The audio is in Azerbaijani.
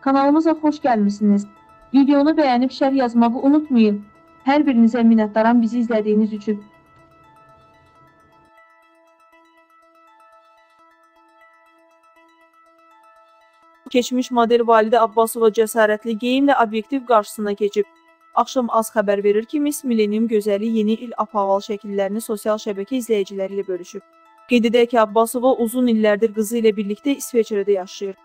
Kanalımıza xoş gəlmisiniz. Videonu bəyənib şərh yazmağı unutmayın. Hər birinizə minnətdaram bizi izlədiyiniz üçün. Keçmiş model Validə Abbasova cəsarətli geyimlə obyektiv qarşısına keçib. Axşam az xəbər verir ki, Miss Millennium gözəli yeni il ap-havalı şəkillərini sosial şəbəkə izləyiciləri ilə bölüşüb. Qeyd edək ki, Abbasova uzun illərdir qızı ilə birlikdə İsveçrədə yaşayır.